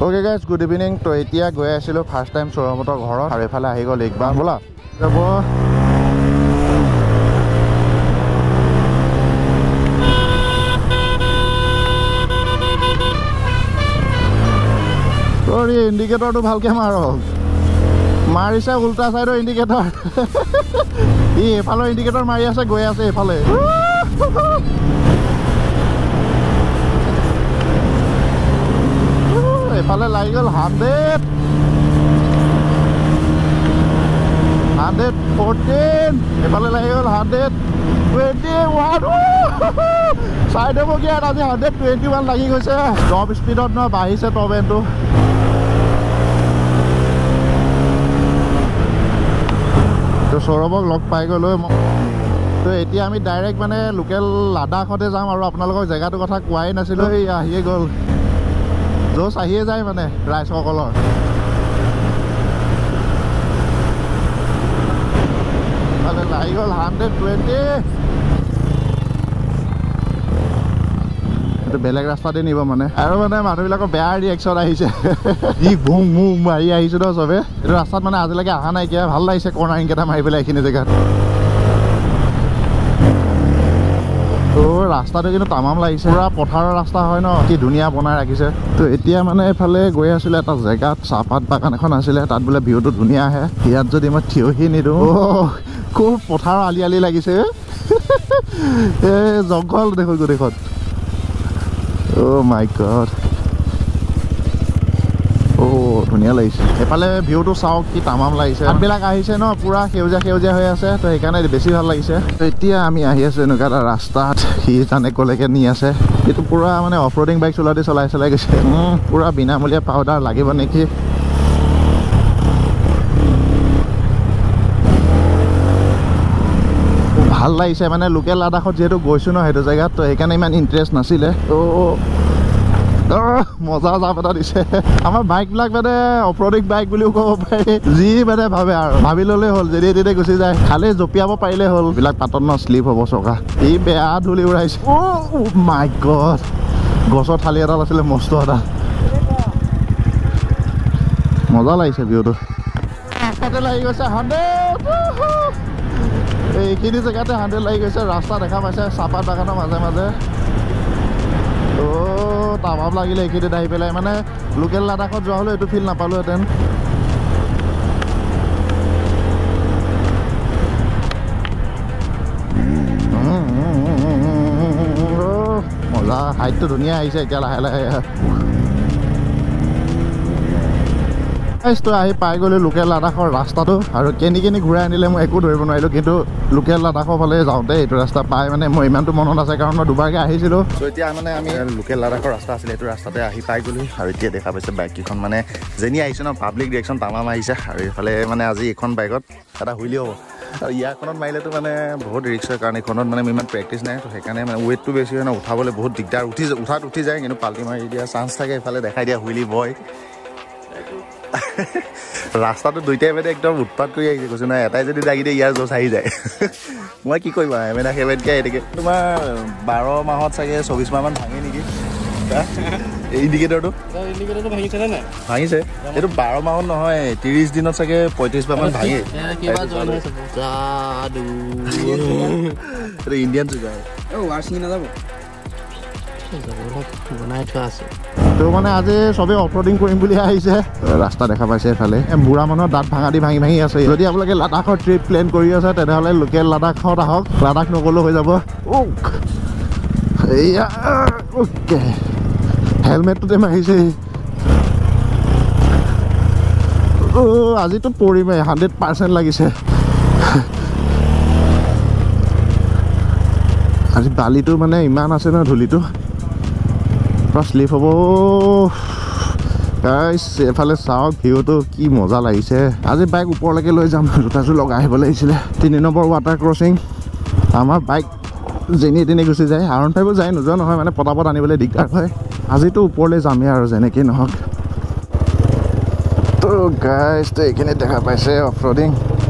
Okay guys good evening तो এতিয়া গৈ আছিলো ফার্স্ট টাইম সৌৰভতৰ ঘৰত আৰু এফালে আহি গ'ল একবাৰ বলা যাব তোৰ ইন্ডিকেটৰটো ভালকে মাৰক মাৰিছে উল্টা সাইডৰ ইন্ডিকেটৰ ই এফালৰ ইন্ডিকেটৰ মাৰি আছে গৈ আছে এফালে এফালে লাগি গ'ল 114 এফালে লাগি গ'ল 121 চাইড হ'ব কি আজি 121 লাগি গৈছে টপ স্পীডত ন বাঢ়িছে টপ এণ্ডটো তো সৌৰভক লগ পাই গ'লো তো এতিয়া আমি ডাইৰেক্ট মানে লোকেল লাডাখতে যাম আৰু আপোনালোকক জেগাটোৰ কথা কোৱাই নাছিলোঁ এই আহিয়ে গ'ল জোচ আহিয়ে যায় মানে ৰাইজসকলৰ মানে লাগি গ'ল 120 এইটো বেলেগ ৰাস্তাতে নিব মানে আৰু মানে মানুহবিলাকৰ বেয়া ৰিয়েকশ্যন আহিছে ই ঘুম ঘুম মাৰি আহিছোঁ ন চবে এইটো ৰাস্তাত মানে আজিলৈকে অহা নাইকিয়া ভাল লাগিছে কৰ্ণাৰিং কেইটা মাৰি পেলাই এইখিনি জেগাত তো ৰাস্তাটো কিন্তু তামাম লাগিছে পুৰা পথাৰৰ ৰাস্তা হয় ন কি ধুনীয়া বনাই ৰাখিছে তো এতিয়া মানে এফালে গৈ আছিলে এটা জেগাত চাহপাত বাগান এখন আছিলে তাত বোলে ভিউটো ধুনীয়া আহে ইয়াত যদি মই থিয়হি নিদিওঁ খুব পথাৰৰ আলি আলি লাগিছে এই জংঘল দেখোন গোটেইখন অ' মাই গড ধুনীয়া লাগিছে এফালে ভিউটো চাওক কি তামাম লাগিছে পাতবিলাক আহিছে ন পুৰা সেউজীয়া সেউজীয়া হৈ আছে তো সেইকাৰণে বেছি ভাল লাগিছে তো এতিয়া আমি আহি আছো এনেকুৱা এটা ৰাস্তাত সি জানে কলৈকে নি আছে এইটো পুৰা মানে অফ ৰোডিং বাইক চলাই গৈছে পুৰা বিনামূলীয়া পাউডাৰ লাগিব নেকি ভাল লাগিছে মানে লোকেল লাডাখত যিহেতু গৈছো ন সেইটো জেগাত তো সেইকাৰণে ইমান ইণ্টাৰেষ্ট নাছিলে তো মজা জাপ এটা দিছে আমাৰ বাইকবিলাক মানে অফৰোডিং বাইক বুলিও ক'ব পাৰি যি মানে ভাবে আৰু ভাবি ল'লেই হ'ল যদি তেতিয়া গুচি যায় খালি জঁপিয়াব পাৰিলেই হ'ল বিলাক পাতত ন শ্লিপ হ'ব চকা ই বেয়া ধূলি উৰাইছে মাই গড গছৰ ঠালি এডাল আছিলে মস্ত এটা মজা লাগিছে ভিউটো ৰাস্তাতে লাগি গৈছে 100 এইখিনি জেগাতে 100 লাগি গৈছে ৰাস্তা দেখা পাইছে চাহপাত বাগানৰ মাজে মাজে তামাম লাগিলে এইখিনিত আহি পেলাই মানে লোকেল লাডাখত যোৱা হ'লে এইটো ফিল নাপালোহেঁতেন মজা হাইটটো ধুনীয়া আহিছে এতিয়া লাহে লাহে তো আহি পাই গ'লো লোকেল লাডাখৰ ৰাস্তাটো আৰু কেনি ঘূৰাই আনিলে মই একো ধৰিব নোৱাৰিলোঁ কিন্তু লোকেল লাডাখৰ ফালে যাওঁতে এইটো ৰাস্তা পাই মানে মই ইমানটো মনত আছে কাৰণ মই দুবাৰকৈ আহিছিলোঁ চ' এতিয়া মানে আমি লোকেল লাডাখৰ ৰাস্তা আছিলে এইটো ৰাস্তাতে আহি পাই গ'লো আৰু এতিয়া দেখা পাইছে বাইককেইখন মানে যেনি আহিছে ন পাব্লিক ৰিয়েকশ্যন তামাম আহিছে আৰু এইফালে মানে আজি এইখন বাইকত এটা হুইলি হ'ব আৰু ইয়াৰখনত মাৰিলেতো মানে বহুত ৰিক্স হয় কাৰণ এইখনত মানে ইমান প্ৰেক্টিচ নাই তো সেইকাৰণে মানে ৱেইটটো বেছি হয় ন উঠাবলৈ বহুত দিগদাৰ উঠাত উঠি যায় কিন্তু পাল্টি মাৰি দিয়া চান্স থাকে এইফালে দেখাই দিয়া হুইলি বয় ৰাস্তাটো দুইটাই মানে একদম উৎপাত কৰি আহিছে কৈছোঁ নহয় এটাই যদি লাগি দিয়ে ইয়াৰ জোচ আহি যায় মই কি কৰিম আৰু মানে সেইবাৰকৈ এনেকৈ তোমাৰ 12 মাহত চাগে 24 মাহমান ভাঙে নেকি ইণ্ডিকেটৰটো ভাঙিছেনে নাই ভাঙিছে এইটো 12 মাহত নহয় 30 দিনত চাগে 35 মাহমান ভাঙে এইটো ইণ্ডিয়ান চুগাৰ ৱাশ্বিং নাযাব বনাই থোৱা আছে তো মানে আজি চবেই অফৰোডিং কৰিম বুলি আহিছে ৰাস্তা দেখা পাইছে এফালে বুঢ়া মানুহৰ দাঁত ভাঙি আছে যদি আপোনালোকে লাডাখৰ ট্ৰিপ প্লেন কৰি আছে তেনেহ'লে লোকেল লাডাখত আহক লাডাখ নগ'লেও হৈ যাব এয়া অ'কে হেলমেটটোতে মাৰিছে আজিতো পৰিমে 100% লাগিছে আজি বালিটো মানে ইমান আছে ন ধূলিটো শ্লিপ হ'ব গাইছ এফালে চাওক ভিউটো কি মজা লাগিছে আজি বাইক ওপৰলৈকে লৈ যাম জোতাযোৰ লগাই আহিব লাগিছিলে 3 নম্বৰ ৱাটাৰ ক্ৰচিং আমাৰ বাইক যেনি তেনি গুচি যায় R15 যায় নোযোৱা নহয় মানে পটাপট আনিবলৈ দিগদাৰ হয় আজিতো ওপৰলৈ যামেই আৰু যেনেকৈ নহওক তো গাইছ তো এইখিনি দেখা পাইছে অফৰোডিং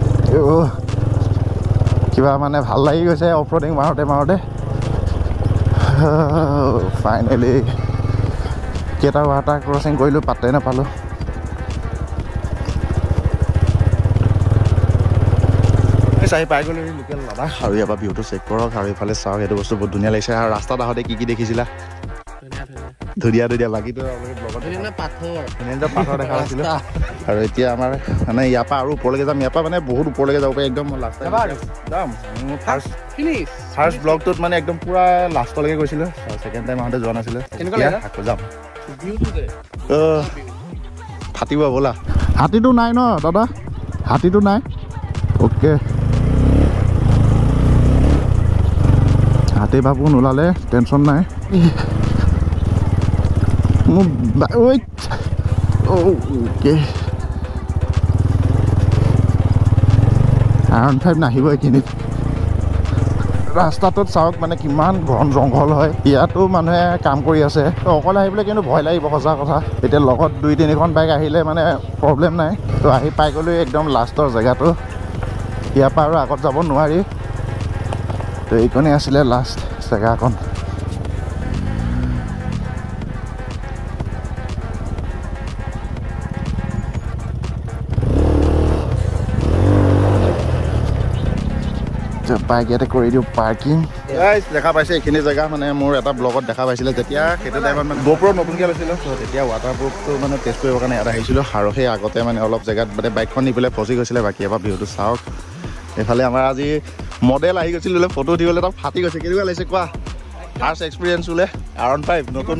কিবা মানে ভাল লাগি গৈছে অফৰোডিং মাৰোঁতে ফাইনেলি কেইটা ৱাটাৰ ক্ৰচিং কৰিলোঁ পাত্তাই নাপালোঁ। চাই পাই গ'লো লোকেল লাডাখ আৰু ইয়াৰ পৰা ভিউটো চেক কৰক আৰু এইফালে চাওক এইটো বস্তু বহুত ধুনীয়া লাগিছে আৰু ৰাস্তাত আহোঁতে কি দেখিছিলা ধুনীয়া বাকীটো পাথৰ দেখা পাইছিলোঁ আৰু এতিয়া আমাৰ মানে ইয়াৰ পৰা আৰু ওপৰলৈকে যাম ইয়াৰ পৰা মানে বহুত ওপৰলৈকে যাব পাৰি একদম লাষ্ট যাম ফাৰ্ষ্ট ব্লগটোত মানে একদম পুৰা লাষ্টলৈকে গৈছিলোঁ ছেকেণ্ড টাইম আহোঁতে যোৱা নাছিলোঁ আকৌ যাম ফাটিব ব'লা হাতীটো নাই ন দাদা হাতীটো নাই অ'কে হাতী বাবু নোলালে টেনশ্যন নাই মোৰ অ'কে R15 নাহিব এইখিনিত ৰাস্তাটোত চাওক মানে কিমান ঘন জংঘল হয় ইয়াতো মানুহে কাম কৰি আছে তো অকলে আহিবলৈ কিন্তু ভয় লাগিব সঁচা কথা এতিয়া লগত 2-3খন বাইক আহিলে মানে প্ৰব্লেম নাই তো আহি পাই গ'লো একদম লাষ্টৰ জেগাটো ইয়াৰ পৰা আৰু আগত যাব নোৱাৰি তো এইখনেই আছিলে লাষ্ট জেগাখন বাইক ইয়াতে কৰি দিওঁ পাৰ্কিং দেখা পাইছে এইখিনি জেগা মানে মোৰ এটা ব্লগত দেখা পাইছিলে যেতিয়া সেইটো টাইমত মানে GoPro নতুনকৈ লৈছিলোঁ ত' তেতিয়া ৱাটাৰপ্ৰুফটো মানে টেষ্ট কৰিবৰ কাৰণে ইয়াত আহিছিলোঁ আৰু সেই আগতে মানে অলপ জেগাত মানে বাইকখন নি পেলাই ফচি গৈছিলে বাকী এবাৰ ভিউটো চাওক এইফালে আমাৰ আজি মডেল আহি গৈছিল বোলে ফটো উঠিবলৈ তাত ফাটি গৈছে কেনেকুৱা লাগিছে কোৱা ফাৰ্ষ্ট এক্সপিৰিয়েঞ্চ বোলে R15 নতুন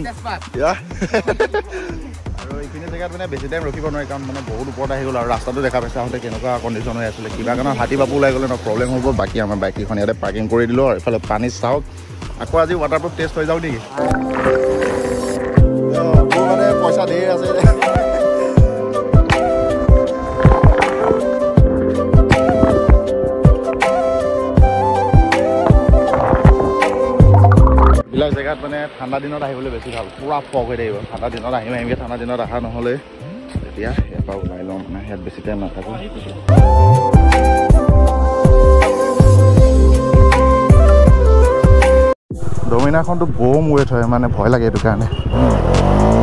আৰু এইখিনি জেগাত মানে বেছি টাইম ৰখিব নোৱাৰি কাৰণ মানে বহুত ওপৰত আহি গ'ল আৰু ৰাস্তাটো দেখা পাইছে আহোঁতে কেনেকুৱা কণ্ডিশ্যন হৈ আছিলে কিবা কাৰণত হাতী বাপু ওলাই গ'লে ন প্ৰব্লেম হ'ব বাকী আমাৰ বাইককেইখন ইয়াতে পাৰ্কিং কৰি দিলোঁ আৰু এইফালে পানী চাওক আকৌ আজি ৱাটাৰপ্ৰুফ টেষ্ট হৈ যাওঁ নেকি মোৰ মানে পইচা ধেৰ আছে এইবিলাক জেগাত মানে ঠাণ্ডা দিনত আহিবলৈ বেছি ভাল পুৰা ফগ হৈ থাকিব ঠাণ্ডা দিনত আহিমগৈ ঠাণ্ডা দিনত অহা নহ'লে এতিয়া ইয়াৰ পৰা ওলাই লওঁ মানে ইয়াত বেছি টাইম নাথাকোঁ ডমিনাৰখনটো বম ৱেট হয় মানে ভয় লাগে এইটো কাৰণে